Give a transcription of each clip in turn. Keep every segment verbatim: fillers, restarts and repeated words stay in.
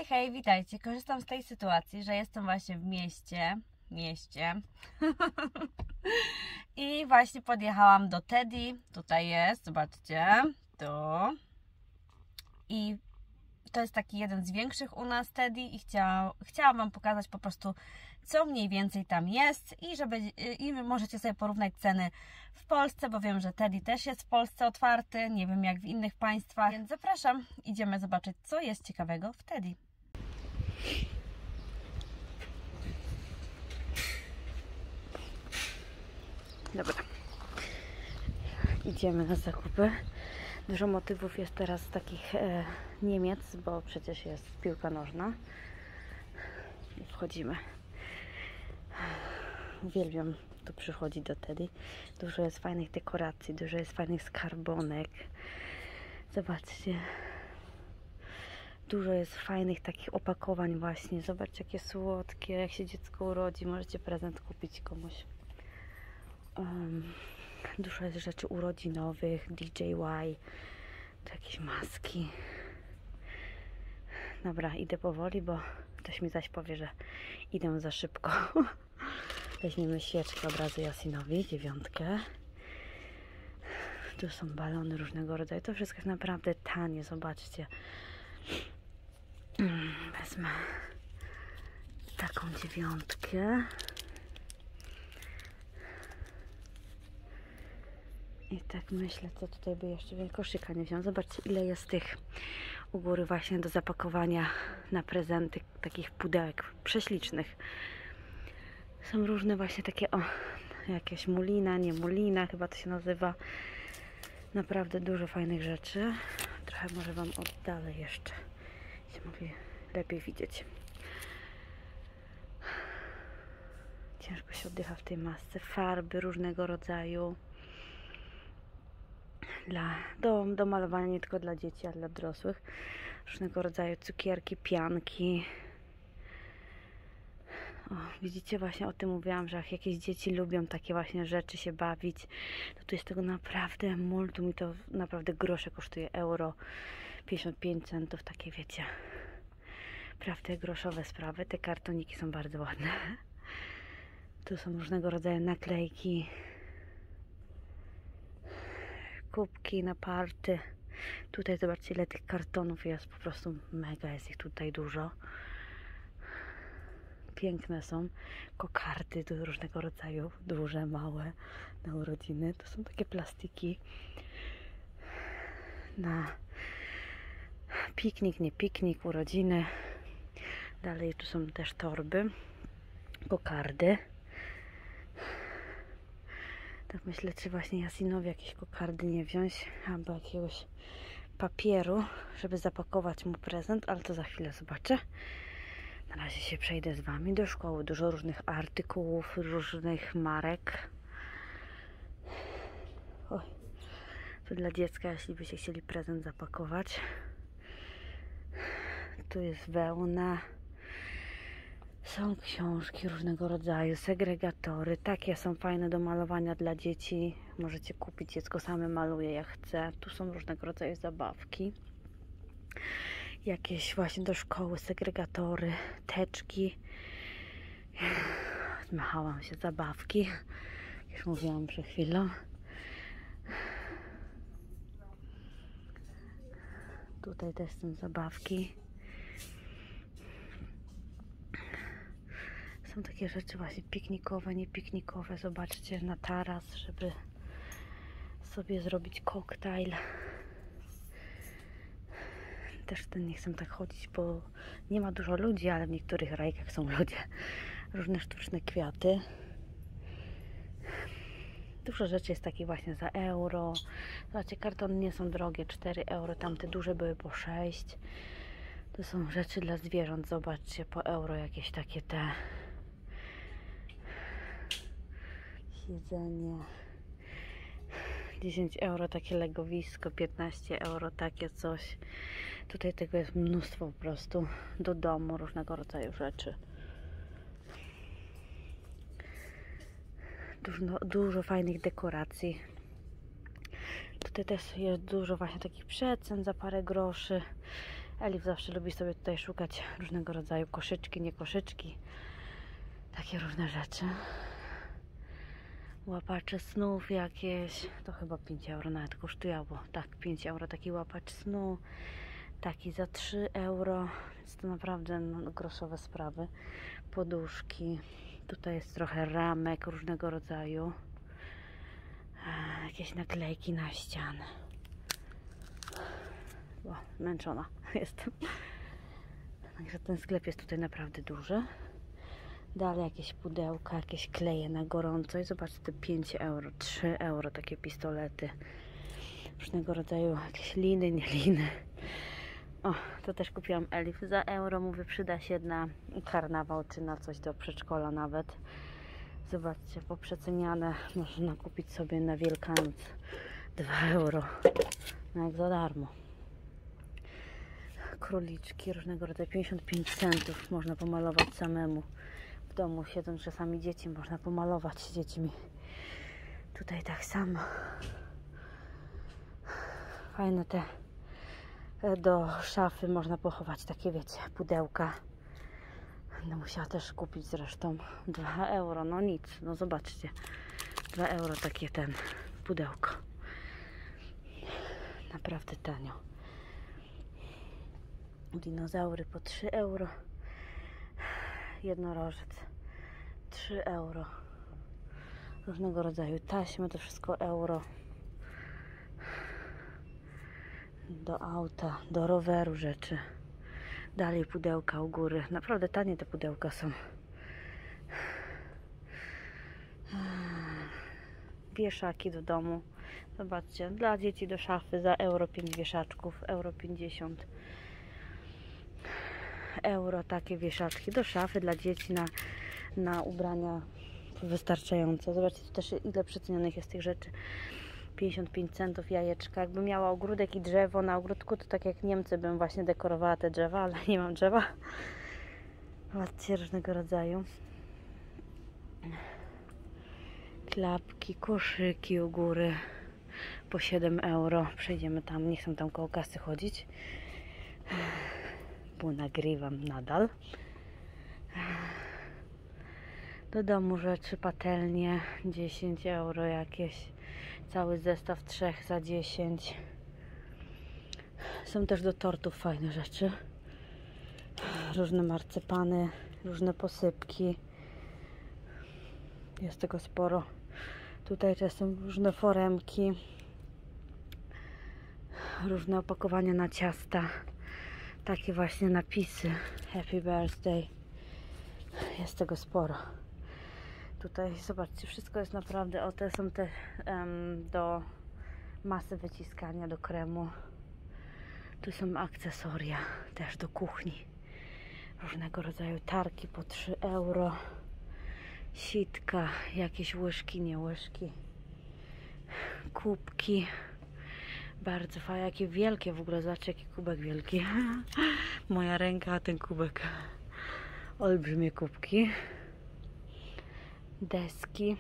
hej, witajcie. Korzystam z tej sytuacji, że jestem właśnie w mieście, mieście i właśnie podjechałam do Teddy. Tutaj jest, zobaczcie, tu. I to jest taki jeden z większych u nas Teddy i chciała, chciałam Wam pokazać po prostu, co mniej więcej tam jest i żeby i możecie sobie porównać ceny w Polsce, bo wiem, że Teddy też jest w Polsce otwarty, nie wiem jak w innych państwach, więc zapraszam, idziemy zobaczyć, co jest ciekawego w Teddy. Dobra, idziemy na zakupy. Dużo motywów jest teraz takich e, Niemiec, bo przecież jest piłka nożna. I wchodzimy. Uwielbiam tu przychodzić do Teddy. Dużo jest fajnych dekoracji, dużo jest fajnych skarbonek. Zobaczcie. Dużo jest fajnych takich opakowań właśnie. Zobaczcie jakie słodkie. Jak się dziecko urodzi, możecie prezent kupić komuś. Um, Dużo jest rzeczy urodzinowych, D J Y, to jakieś maski. Dobra, idę powoli, bo ktoś mi zaś powie, że idę za szybko. Weźmiemy świeczkę od razu Jasinowi, dziewiątkę. Tu są balony różnego rodzaju. To wszystko jest naprawdę tanie, zobaczcie. Wezmę taką dziewiątkę. I tak myślę, co tutaj by jeszcze koszyka nie wziął. Zobaczcie, ile jest tych u góry właśnie do zapakowania na prezenty, takich pudełek prześlicznych. Są różne właśnie takie, o, jakieś mulina, nie mulina, chyba to się nazywa. Naprawdę dużo fajnych rzeczy. Trochę może Wam oddalę jeszcze, się mogli lepiej widzieć. Ciężko się oddycha w tej masce. Farby różnego rodzaju. Dla, do, do malowania nie tylko dla dzieci, ale dla dorosłych. Różnego rodzaju cukierki, pianki. O, widzicie, właśnie o tym mówiłam, że jak jakieś dzieci lubią takie właśnie rzeczy się bawić, to tu jest tego naprawdę multum i to naprawdę grosze kosztuje, euro pięćdziesiąt pięć centów, takie wiecie, prawda, groszowe sprawy. Te kartoniki są bardzo ładne. Tu są różnego rodzaju naklejki, kubki na party. Tutaj zobaczcie, ile tych kartonów jest, po prostu mega jest ich tutaj dużo. Piękne są kokardy do różnego rodzaju, duże, małe, na urodziny. To są takie plastiki na piknik, nie piknik, urodziny. Dalej tu są też torby, kokardy. Tak myślę, czy właśnie Jasinowi jakieś kokardy nie wziąć, albo jakiegoś papieru, żeby zapakować mu prezent, ale to za chwilę zobaczę. Na razie się przejdę z Wami do szkoły. Dużo różnych artykułów, różnych marek. Oj, to dla dziecka, jeśli byście chcieli prezent zapakować. Tu jest wełna. Są książki różnego rodzaju, segregatory. Takie są fajne do malowania dla dzieci. Możecie kupić, dziecko same maluje jak chce. Tu są różnego rodzaju zabawki. Jakieś właśnie do szkoły, segregatory, teczki. Zmachałam się, zabawki. Już mówiłam przed chwilą. Tutaj też są zabawki. Są takie rzeczy właśnie piknikowe, niepiknikowe. Zobaczcie, na taras, żeby sobie zrobić koktajl. Też ten nie chcę tak chodzić, bo nie ma dużo ludzi, ale w niektórych rajkach są ludzie. Różne sztuczne kwiaty. Dużo rzeczy jest takich właśnie za euro. Zobaczcie, kartony nie są drogie, cztery euro. Tamte duże były po sześć. To są rzeczy dla zwierząt. Zobaczcie, po euro jakieś takie te jedzenie. dziesięć euro takie legowisko, piętnaście euro takie coś. Tutaj tego jest mnóstwo po prostu do domu, różnego rodzaju rzeczy. Dużo, dużo fajnych dekoracji. Tutaj też jest dużo właśnie takich przecen za parę groszy. Elif zawsze lubi sobie tutaj szukać różnego rodzaju koszyczki, nie koszyczki. Takie różne rzeczy. Łapacze snów jakieś. To chyba pięć euro nawet kosztuje, albo tak, pięć euro taki łapacz snu. Taki za trzy euro. Więc to naprawdę no, groszowe sprawy. Poduszki. Tutaj jest trochę ramek różnego rodzaju. E, jakieś naklejki na ścianę. O, zmęczona jestem. Także ten sklep jest tutaj naprawdę duży. Dalej jakieś pudełka, jakieś kleje na gorąco. I zobaczcie, te pięć euro, trzy euro takie pistolety. Różnego rodzaju jakieś liny, nie liny. O, to też kupiłam Elif za euro. Mówię, przyda się na karnawał, czy na coś do przedszkola nawet. Zobaczcie, poprzeceniane. Można kupić sobie na Wielkanoc dwa euro. No jak za darmo. Króliczki różnego rodzaju, pięćdziesiąt pięć centów. Można pomalować samemu. W domu siedząc, czasami dzieci można pomalować z dziećmi. Tutaj tak samo. Fajne te do szafy można pochować takie, wiecie, pudełka. Będę musiała też kupić zresztą dwa euro. No nic, no zobaczcie. dwa euro takie ten pudełko. Naprawdę tanio. Dinozaury po trzy euro. Jednorożec trzy euro. Różnego rodzaju taśmy, to wszystko euro. Do auta, do roweru rzeczy. Dalej pudełka u góry. Naprawdę tanie te pudełka są. Wieszaki do domu. Zobaczcie, dla dzieci do szafy za euro pięć wieszaczków, euro pięćdziesiąt. Euro takie wieszaczki do szafy dla dzieci na, na ubrania wystarczające. Zobaczcie, tu też ile przecenionych jest tych rzeczy. pięćdziesiąt pięć centów jajeczka. Jakbym miała ogródek i drzewo na ogródku, to tak jak Niemcy bym właśnie dekorowała te drzewa, ale nie mam drzewa. Zobaczcie, różnego rodzaju. Klapki, koszyki u góry po siedem euro. Przejdziemy tam, nie chcę tam koło kasy chodzić, bo nagrywam nadal. Do domu rzeczy, patelnie, dziesięć euro jakieś. Cały zestaw trzech za dziesięć. Są też do tortów fajne rzeczy. Różne marcepany, różne posypki. Jest tego sporo. Tutaj też są różne foremki. Różne opakowania na ciasta. Takie właśnie napisy. Happy birthday. Jest tego sporo. Tutaj zobaczcie, wszystko jest naprawdę, o te są te um, do masy wyciskania, do kremu. Tu są akcesoria też do kuchni. Różnego rodzaju tarki po trzy euro. Sitka, jakieś łyżki, nie łyżki. Kubki. Bardzo fajne, jakie wielkie w ogóle, zobaczcie jaki kubek wielki. Moja ręka, a ten kubek. Olbrzymie kubki. Deski.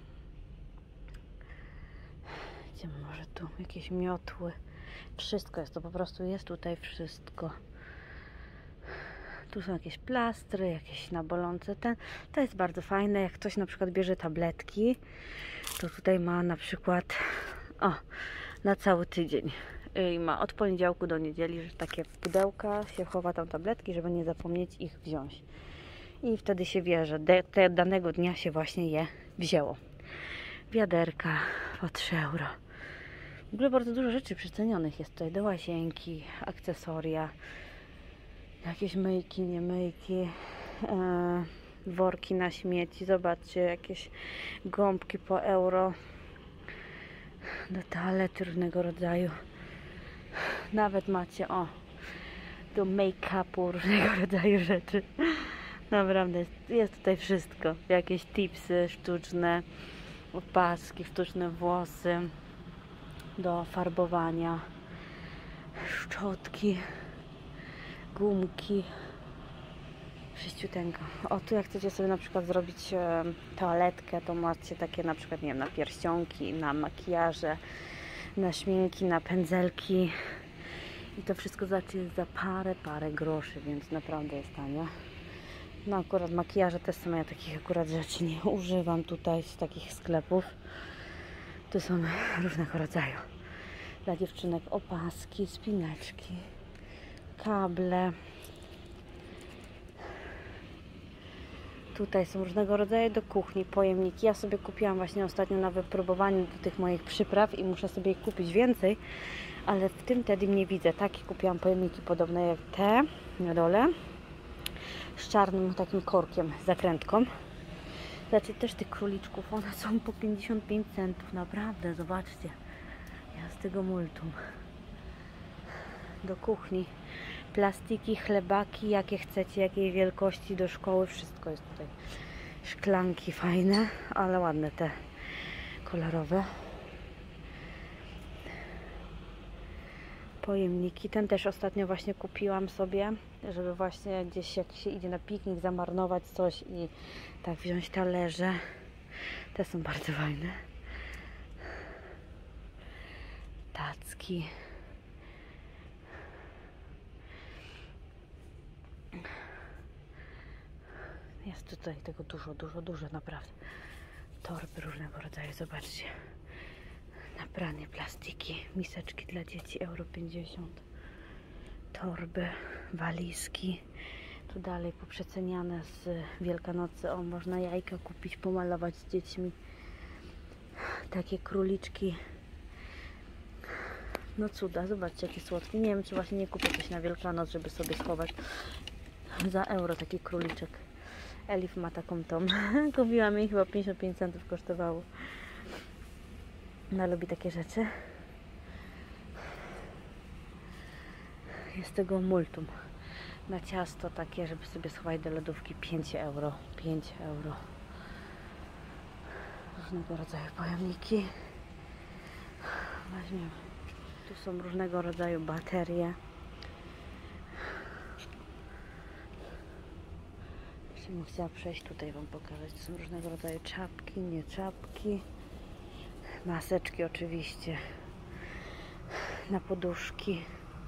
Idziemy może tu, jakieś miotły. Wszystko jest, to po prostu jest tutaj wszystko. Tu są jakieś plastry, jakieś na bolące. Ten, to jest bardzo fajne, jak ktoś na przykład bierze tabletki, to tutaj ma na przykład o, na cały tydzień. I ma od poniedziałku do niedzieli, że takie pudełka się chowa tam tabletki, żeby nie zapomnieć ich wziąć. I wtedy się wie, że de, te danego dnia się właśnie je wzięło. Wiaderka po trzy euro. W ogóle bardzo dużo rzeczy przecenionych jest tutaj. Do łazienki, akcesoria, jakieś myjki, nie myjki, e, worki na śmieci. Zobaczcie, jakieś gąbki po euro. Do toalety różnego rodzaju. Nawet macie, o, do make-upu różnego rodzaju rzeczy. Naprawdę, jest, jest tutaj wszystko. Jakieś tipsy sztuczne, opaski, sztuczne włosy do farbowania, szczotki, gumki. Wszyściuteńko. O, tu jak chcecie sobie na przykład zrobić e, toaletkę, to macie takie na przykład, nie wiem, na pierścionki, na makijaże, na szminki, na pędzelki I to wszystko znaczy za parę, parę groszy, więc naprawdę jest tanie. No akurat makijaże też są, ja takich akurat rzeczy nie używam tutaj z takich sklepów. Tu są różnego rodzaju. Dla dziewczynek opaski, spineczki, kable. Tutaj są różnego rodzaju do kuchni pojemniki. Ja sobie kupiłam właśnie ostatnio na wypróbowaniu do tych moich przypraw i muszę sobie ich kupić więcej, ale w tym Teddy nie widzę. Takie kupiłam pojemniki podobne jak te na dole, z czarnym takim korkiem, zakrętką. Znaczy też tych króliczków, one są po pięćdziesiąt pięć centów, naprawdę, zobaczcie. Ja z tego multum. Do kuchni. Plastiki, chlebaki, jakie chcecie, jakiej wielkości do szkoły, wszystko jest tutaj. Szklanki fajne, ale ładne te kolorowe. Pojemniki, ten też ostatnio właśnie kupiłam sobie, żeby właśnie gdzieś jak się idzie na piknik zamarnować coś i tak wziąć talerze. Te są bardzo fajne. Tacki. Jest tutaj tego dużo, dużo, dużo naprawdę. Torby różnego rodzaju, zobaczcie. Na pranie plastiki, miseczki dla dzieci, euro pięćdziesiąt. Torby, walizki. Tu dalej poprzeceniane z Wielkanocy. O, można jajka kupić, pomalować z dziećmi. Takie króliczki. No cuda, zobaczcie jakie słodkie. Nie wiem, czy właśnie nie kupię coś na Wielkanoc, żeby sobie schować. Za euro taki króliczek. Elif ma taką tą. Kupiłam jej, chyba pięćdziesiąt pięć centów kosztowało. Ona lubi takie rzeczy. Jest tego multum. Na ciasto takie, żeby sobie schować do lodówki, pięć euro. pięć euro. Różnego rodzaju pojemniki. Weźmiemy. Tu są różnego rodzaju baterie. Jeszcze bym chciała przejść tutaj wam pokazać. To są różnego rodzaju czapki, nie czapki. Maseczki oczywiście. Na poduszki.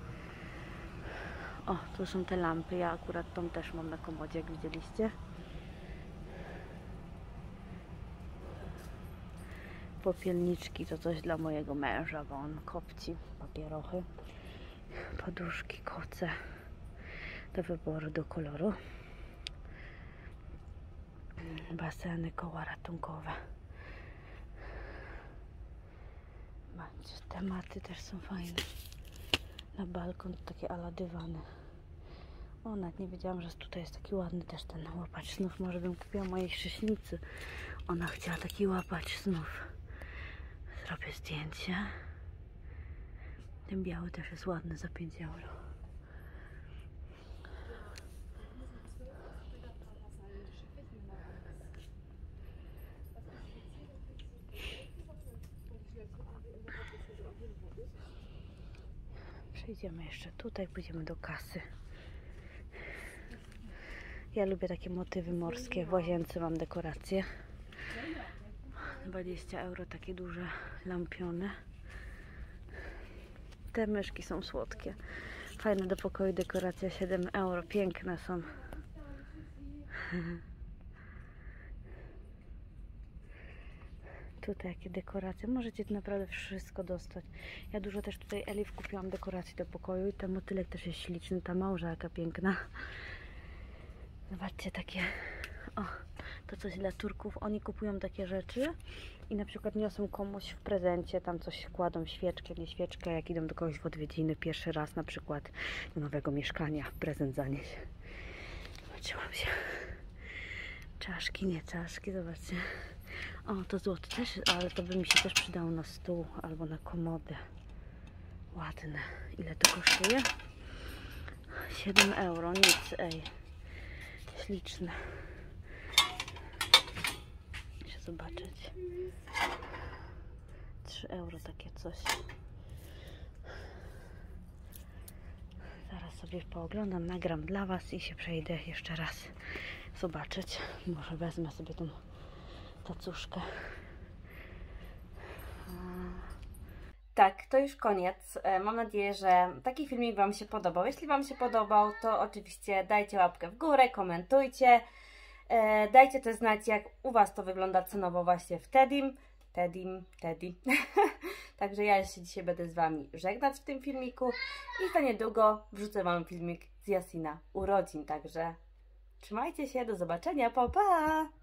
O, tu są te lampy. Ja akurat tą też mam na komodzie, jak widzieliście. Popielniczki to coś dla mojego męża, bo on kopci papierochy. Poduszki, koce do wyboru, do koloru. Baseny, koła ratunkowe. Tematy też są fajne. Na balkon takie ala dywany. O, nawet nie wiedziałam, że tutaj jest taki ładny też ten łapacz snów. Może bym kupiła mojej chrześnicy. Ona chciała taki łapacz snów. Zrobię zdjęcie. Ten biały też jest ładny za pięć euro. Przejdziemy jeszcze tutaj, pójdziemy do kasy. Ja lubię takie motywy morskie. W łazience mam dekoracje. dwadzieścia euro, takie duże lampiony. Te myszki są słodkie. Fajne do pokoju, dekoracja siedem euro. Piękne są. Tutaj jakie dekoracje. Możecie tu naprawdę wszystko dostać. Ja dużo też tutaj Elif kupiłam dekoracji do pokoju i ten motylek też jest śliczny. Ta małża jaka piękna. Zobaczcie takie. O, to coś dla Turków. Oni kupują takie rzeczy i na przykład niosą komuś w prezencie, tam coś kładą, świeczkę, nie świeczkę, jak idą do kogoś w odwiedziny pierwszy raz na przykład do nowego mieszkania, prezent zanieść. Zobaczyłam się. Czaszki, nie czaszki, zobaczcie. O, to złoto też, ale to by mi się też przydało na stół albo na komodę. Ładne. Ile to kosztuje? siedem euro, nic, ej. Śliczne. Muszę zobaczyć. trzy euro takie coś. Zaraz sobie pooglądam, nagram dla was i się przejdę jeszcze raz zobaczyć. Może wezmę sobie tą tacuszkę. Tak, to już koniec. Mam nadzieję, że taki filmik Wam się podobał. Jeśli Wam się podobał, to oczywiście dajcie łapkę w górę, komentujcie. Dajcie też znać, jak u Was to wygląda cenowo właśnie w Tedim. Tedim, Teddy. Także ja się dzisiaj będę z Wami żegnać w tym filmiku i za niedługo wrzucę Wam filmik z Jasina urodzin. Także trzymajcie się, do zobaczenia, pa pa!